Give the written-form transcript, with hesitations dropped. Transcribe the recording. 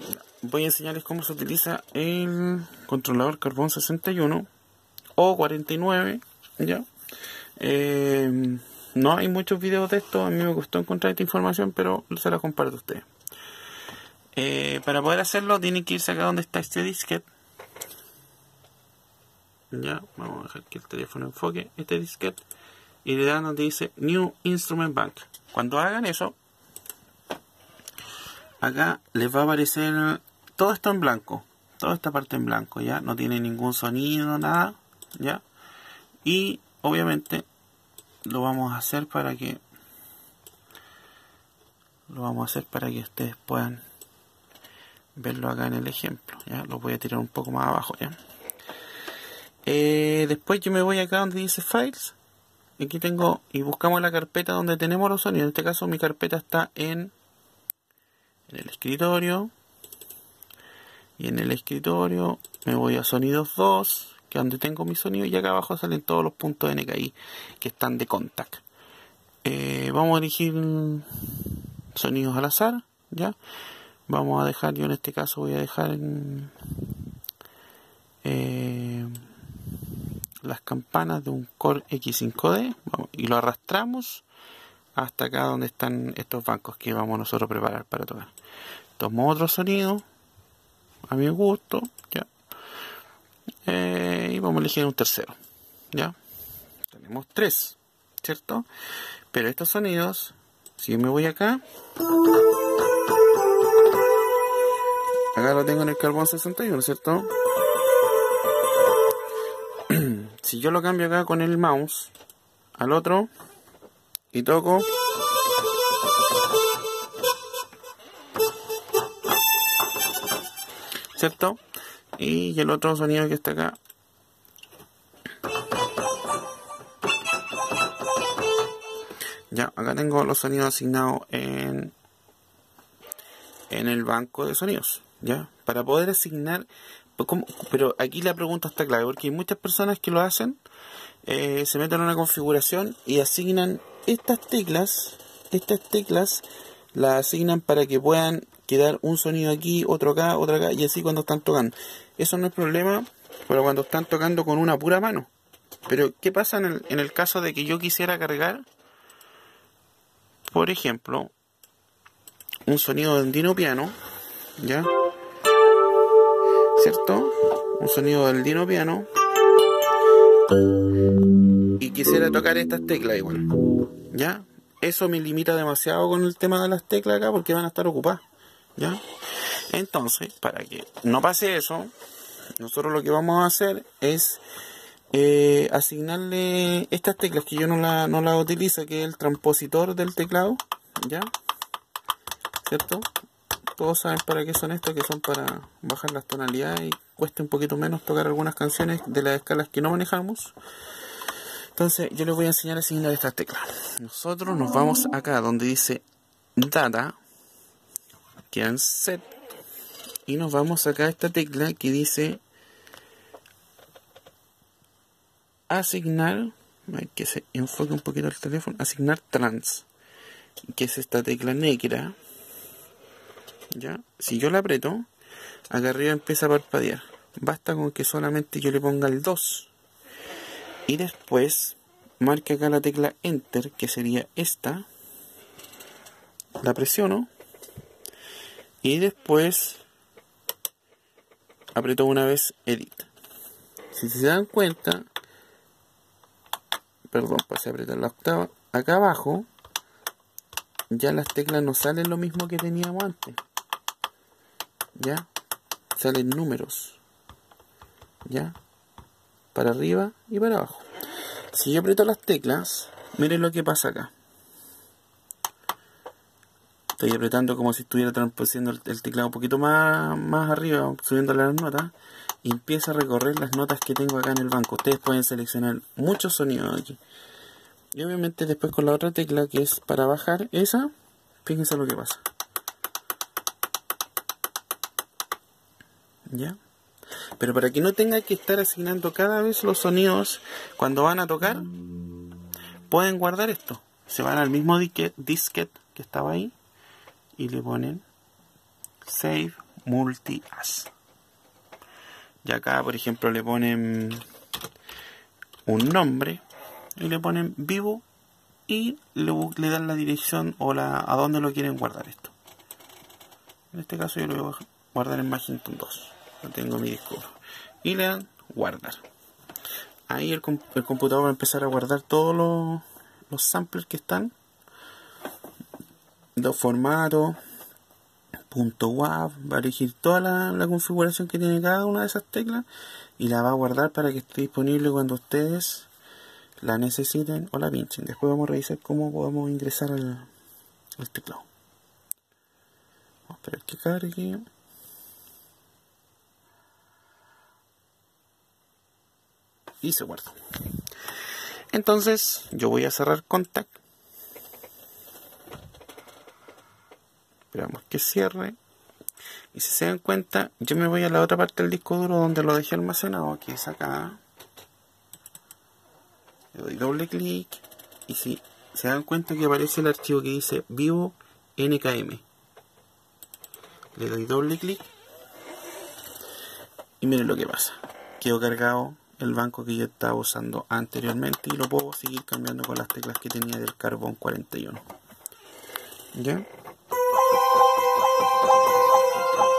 voy a enseñarles cómo se utiliza el controlador Carbon 61 o 49, ¿ya? No hay muchos videos de esto, a mí me gustó encontrar esta información, pero se la comparto a ustedes. Para poder hacerlo tienen que irse acá donde está este disquete. Ya, vamos a dejar que el teléfono enfoque este disquete y le dan donde dice New Instrument Bank. Cuando hagan eso, acá les va a aparecer todo esto en blanco, toda esta parte en blanco, ya no tiene ningún sonido, nada, ya. Y obviamente lo vamos a hacer para que ustedes puedan verlo acá en el ejemplo, ya. Lo voy a tirar un poco más abajo, ya. Después yo me voy acá donde dice Files. Aquí tengo, y buscamos la carpeta donde tenemos los sonidos. En este caso mi carpeta está en el escritorio. Y en el escritorio me voy a sonidos 2, que es donde tengo mi sonido. Y acá abajo salen todos los puntos NKI que están de contact. Vamos a elegir sonidos al azar, ¿ya? Vamos a dejar, yo en este caso voy a dejar en, las campanas de un Core X5D, vamos, y lo arrastramos hasta acá donde están estos bancos que vamos nosotros a preparar para tocar. Tomo otro sonido a mi gusto, ya, y vamos a elegir un tercero, ya. Tenemos 3, ¿cierto? Pero estos sonidos, si yo me voy acá lo tengo en el Carbon 61, ¿cierto? Si yo lo cambio acá con el mouse al otro y toco, ¿cierto? Y el otro sonido que está acá, ya, acá tengo los sonidos asignados en el banco de sonidos, ya, para poder asignar. Pero aquí la pregunta está clave, porque hay muchas personas que lo hacen, se meten en una configuración y asignan estas teclas las asignan para que puedan quedar un sonido aquí, otro acá, y así cuando están tocando. Eso no es problema, pero cuando están tocando con una pura mano. Pero ¿qué pasa en el caso de que yo quisiera cargar, por ejemplo, un sonido de Dino Piano, ¿ya? ¿Cierto? Un sonido del Dino Piano, y quisiera tocar estas teclas igual, ¿ya? Eso me limita demasiado con el tema de las teclas acá, porque van a estar ocupadas, ¿ya? Entonces, para que no pase eso, nosotros lo que vamos a hacer es asignarle estas teclas que yo no la utilizo, que es el transpositor del teclado, ¿ya? ¿Cierto? Todos saben para qué son estos, que son para bajar las tonalidades y cueste un poquito menos tocar algunas canciones de las escalas que no manejamos. Entonces yo les voy a enseñar a asignar estas teclas. Nosotros nos vamos acá donde dice Data, que en Set, y nos vamos acá a esta tecla que dice Asignar, que se enfoque un poquito el teléfono, Asignar Trans, que es esta tecla negra. ¿Ya? Si yo la aprieto, acá arriba empieza a parpadear. Basta con que solamente yo le ponga el 2 y después marque acá la tecla Enter, que sería esta, la presiono y después aprieto una vez Edit. Si se dan cuenta, perdón, pasé a apretar la octava, acá abajo ya las teclas no salen lo mismo que teníamos antes. Ya salen números, ya, para arriba y para abajo. Si yo aprieto las teclas, miren lo que pasa acá. Estoy apretando como si estuviera transposiendo el teclado un poquito más arriba, subiendo las notas, y empieza a recorrer las notas que tengo acá en el banco. Ustedes pueden seleccionar muchos sonidos aquí. Y obviamente después con la otra tecla, que es para bajar, esa, fíjense lo que pasa. ¿Ya? Pero para que no tenga que estar asignando cada vez los sonidos cuando van a tocar, pueden guardar esto. Se van al mismo disquete que estaba ahí y le ponen Save multi-as. Y acá, por ejemplo, le ponen un nombre y le ponen vivo y le dan la dirección o a dónde lo quieren guardar esto. En este caso yo lo voy a guardar en Magento 2. Lo tengo en mi disco duro. Y le dan guardar. Ahí el computador va a empezar a guardar todos los samplers que están. Dos formatos. .wav. Va a elegir toda la configuración que tiene cada una de esas teclas. Y la va a guardar para que esté disponible cuando ustedes la necesiten o la pinchen. Después vamos a revisar cómo podemos ingresar al teclado. Vamos a esperar que cargue. Y se guarda. Entonces yo voy a cerrar Contact. Esperamos que cierre. Y si se dan cuenta, yo me voy a la otra parte del disco duro donde lo dejé almacenado, que es acá. Le doy doble clic. Y si se dan cuenta que aparece el archivo que dice vivo nkm. Le doy doble clic. Y miren lo que pasa. Quedó cargado el banco que yo estaba usando anteriormente y lo puedo seguir cambiando con las teclas que tenía del Carbon 41. ¿Ya?